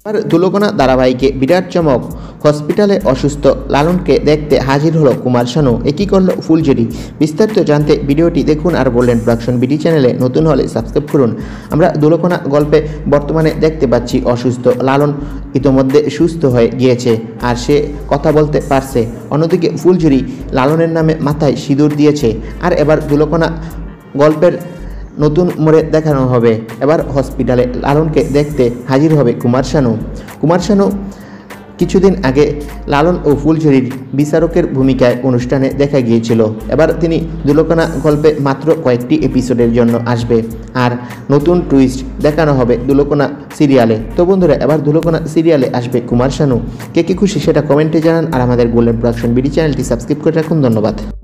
আর দুলকোনা ধারাবাহিকে বিরাট চমক। হসপিটালে অসুস্থ লালনকে দেখতে হাজির হলো কুমার শানু। একই করল ফুলঝুরি। বিস্তারিত জানতে ভিডিওটি দেখুন আর বললেন প্রোডাকশন বিডি চ্যানেলে নতুন হলে সাবস্ক্রাইব করুন। আমরা দুলকোনা গল্পে বর্তমানে দেখতে পাচ্ছি অসুস্থ লালন ইতোমধ্যে সুস্থ হয়ে গিয়েছে আর সে কথা বলতে পারছে। অন্যদিকে ফুলঝুরি লালনের নামে মাথায় সিঁদুর দিয়েছে। আর এবার দুলকোনা গল্পের নতুন মোড়ে দেখানো হবে। এবার হসপিটালে লালনকে দেখতে হাজির হবে কুমার শানু। কিছুদিন আগে লালন ও ফুলঝুরির বিচারকের ভূমিকায় অনুষ্ঠানে দেখা গিয়েছিল। এবার তিনি দুলকোনা গল্পে মাত্র কয়েকটি এপিসোডের জন্য আসবে আর নতুন টুইস্ট দেখানো হবে দুলকোনা সিরিয়ালে। তো বন্ধুরা, এবার দুলকোনা সিরিয়ালে আসবে কুমার শানু। কে কি খুশি সেটা কমেন্টে জানান আর আমাদের গোল্ডেন প্রোডাকশন বিডি চ্যানেলটি সাবস্ক্রাইব করে রাখুন। ধন্যবাদ।